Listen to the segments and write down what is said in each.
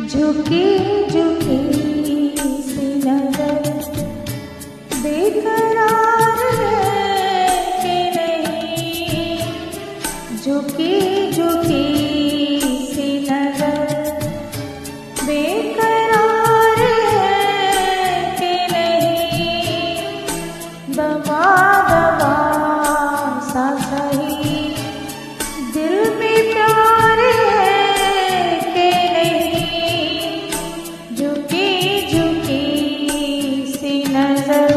झुकी झुकी सी नजर बेकरार है कि नहीं, झुकी झुकी सी नजर बेकरार है कि नहीं, दबा दबा सा सही दिल में प्यार है कि नहीं, झुकी झुकी सी नजर।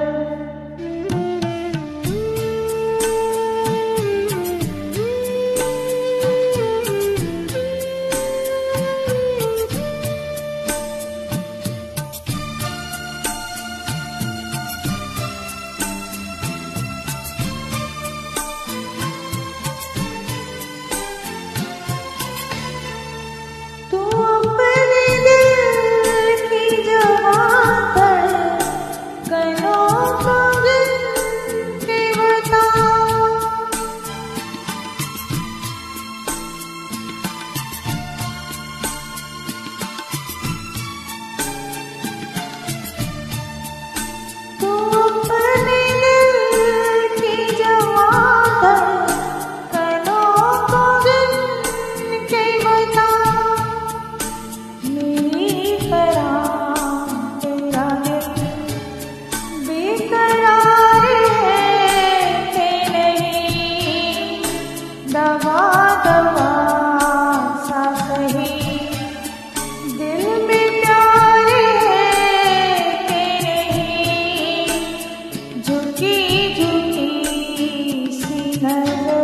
दबा दबा सा सही दिल में प्यार है कि नहीं, झुकी झुकी सी नजर।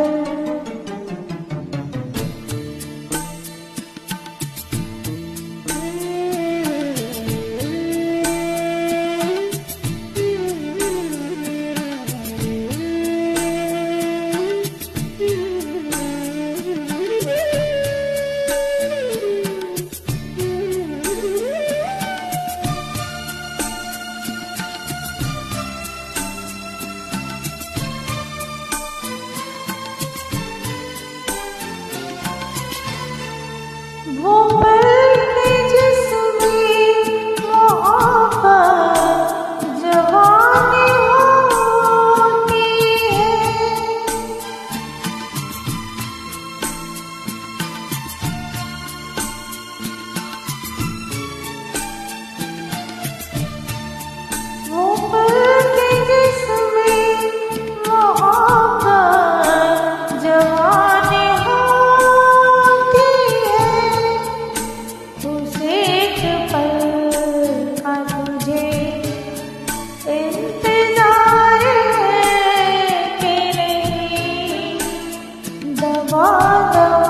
वो पल के जिसमें मोहब्बत जवानी होती है, वो पल के जिसमें मोहब्बत जवानी दबा दबा